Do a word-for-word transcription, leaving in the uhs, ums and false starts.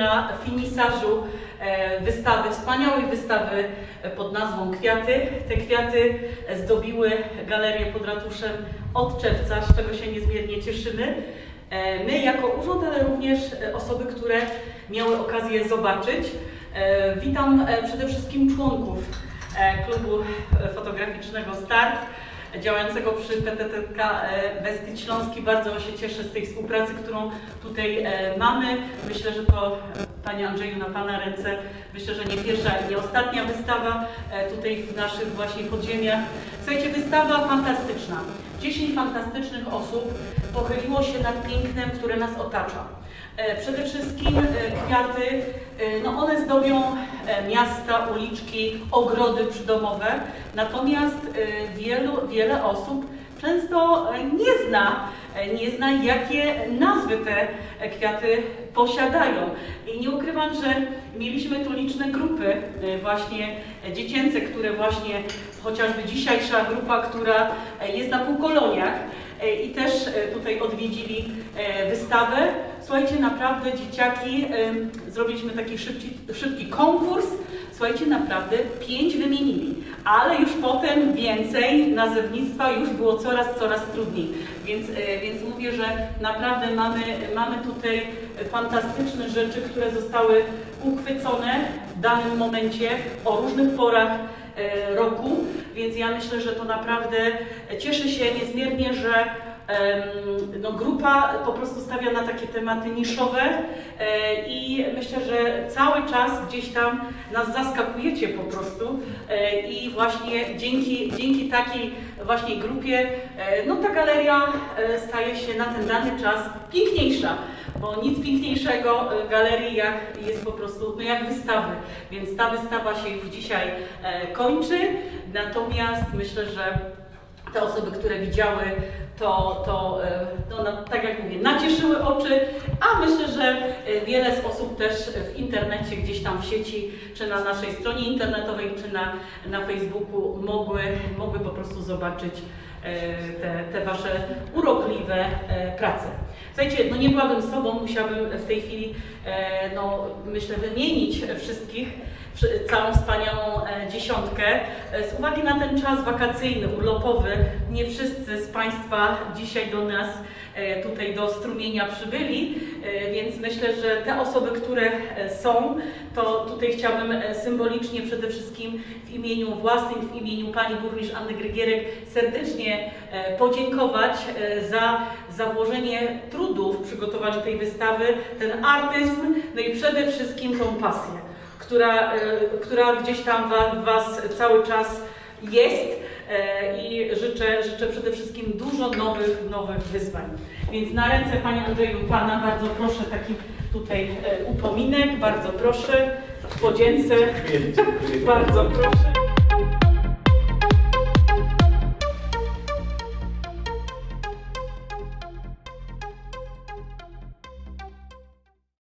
na finisażu wystawy, wspaniałej wystawy pod nazwą Kwiaty. Te kwiaty zdobiły galerię pod ratuszem od czerwca, z czego się niezmiernie cieszymy. My jako urząd, ale również osoby, które miały okazję zobaczyć. Witam przede wszystkim członków klubu fotograficznego Start, działającego przy P T T K Beskid Śląski. Bardzo się cieszę z tej współpracy, którą tutaj mamy. Myślę, że to, Panie Andrzeju, na Pana ręce, myślę, że nie pierwsza i nie ostatnia wystawa tutaj w naszych właśnie podziemiach. Słuchajcie, wystawa fantastyczna. dziesięć fantastycznych osób pochyliło się nad pięknem, które nas otacza. Przede wszystkim kwiaty, no one zdobią miasta, uliczki, ogrody przydomowe, natomiast wielu, wiele osób często nie zna, nie zna, jakie nazwy te kwiaty posiadają. I nie ukrywam, że mieliśmy tu liczne grupy właśnie dziecięce, które właśnie, chociażby dzisiejsza grupa, która jest na półkoloniach, i też tutaj odwiedzili wystawę. Słuchajcie, naprawdę dzieciaki, zrobiliśmy taki szybki, szybki konkurs. Słuchajcie, naprawdę pięć wymienili, ale już potem więcej, nazewnictwa już było coraz, coraz trudniej. Więc, więc mówię, że naprawdę mamy, mamy tutaj fantastyczne rzeczy, które zostały uchwycone w danym momencie o różnych porach roku, więc ja myślę, że to naprawdę cieszę się niezmiernie, że no, grupa po prostu stawia na takie tematy niszowe i myślę, że cały czas gdzieś tam nas zaskakujecie po prostu i właśnie dzięki, dzięki takiej właśnie grupie no, ta galeria staje się na ten dany czas piękniejsza, bo nic piękniejszego galerii jak jest po prostu no, jak wystawy, więc ta wystawa się już dzisiaj kończy, natomiast myślę, że te osoby, które widziały, to, to no, no, tak jak mówię, nacieszyły oczy, a myślę, że wiele z osób też w internecie, gdzieś tam w sieci, czy na naszej stronie internetowej, czy na, na Facebooku mogły, mogły po prostu zobaczyć te, te Wasze urokliwe prace. Słuchajcie, no nie byłabym sobą, musiałabym w tej chwili, no, myślę, wymienić wszystkich, całą wspaniałą dziesiątkę. Z uwagi na ten czas wakacyjny, urlopowy, nie wszyscy z Państwa dzisiaj do nas, tutaj do Strumienia przybyli, więc myślę, że te osoby, które są, to tutaj chciałabym symbolicznie przede wszystkim w imieniu własnym, w imieniu Pani Burmistrz Anny Grygierek serdecznie podziękować za, za włożenie trudu w przygotowaniu tej wystawy, ten artyzm, no i przede wszystkim tą pasję, która, która gdzieś tam w Was cały czas jest i życzę, życzę przede wszystkim dużo nowych, nowych wyzwań. Więc na ręce, Panie Andrzeju, Pana bardzo proszę taki tutaj upominek, bardzo proszę, w podzięce, bardzo proszę.